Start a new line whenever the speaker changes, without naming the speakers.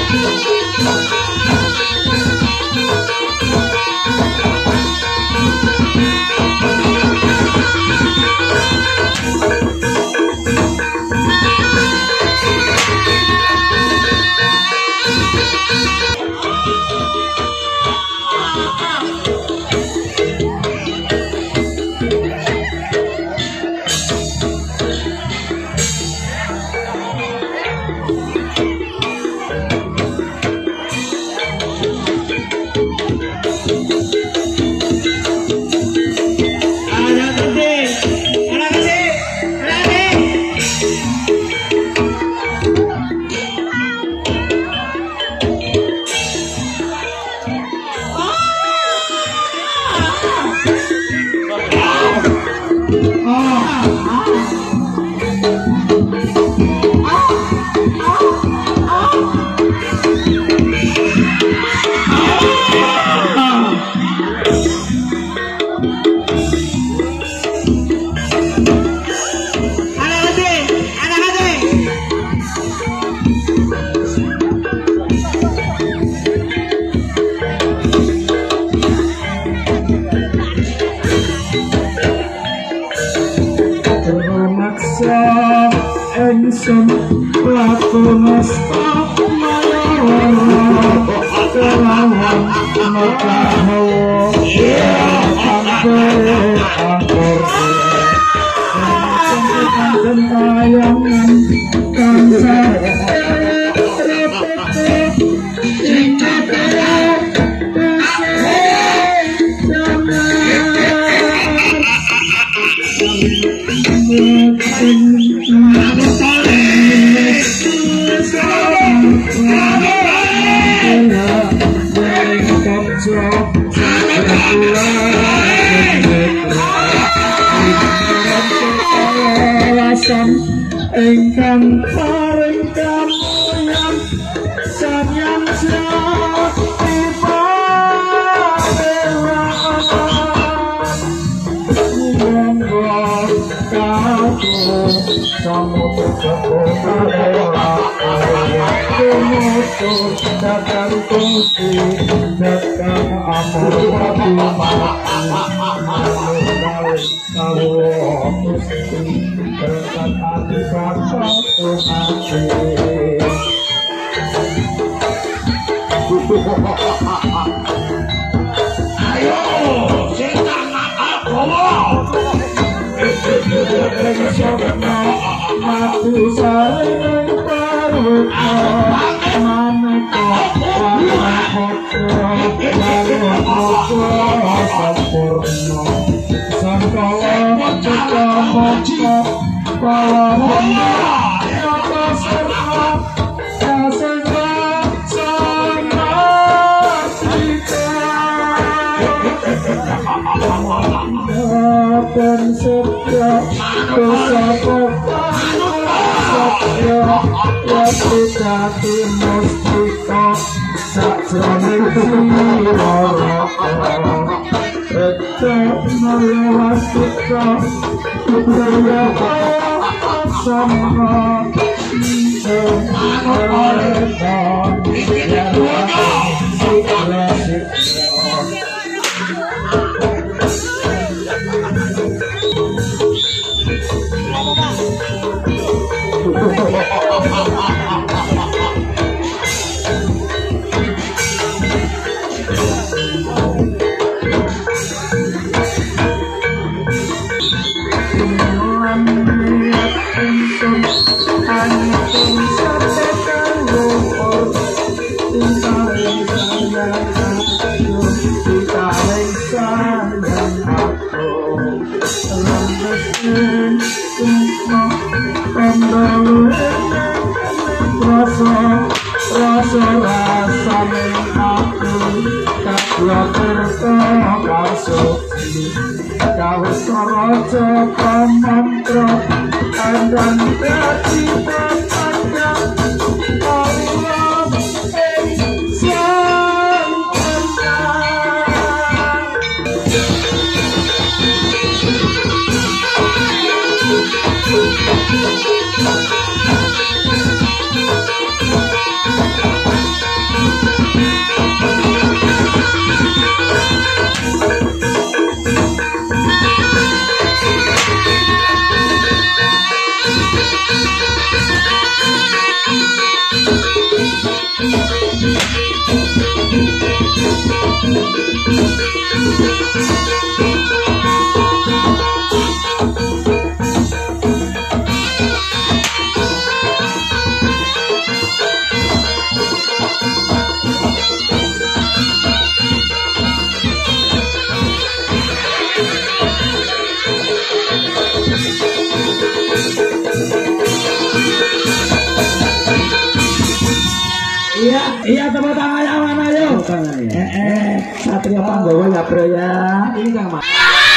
Ingsun lakon stop mayor kelawan mekaho ya ampe angkor tayangan kansa ingkang paring kamulyan samyan jati pawelan monggo kaku samudra ora kumutu datang kunci datang amor pati
ayo cinta nakal komo
mati saling parut maneka sampurna sangkala cita moco palawana nyata serta kasena sama kita dan setia dosa kota setia kita mustika sakjroning jiwa tetap melewas kita budaya sama Iya tepuk tangan awan ayo. Satria Panggawa ya bro ya.
Ini Kang Mas.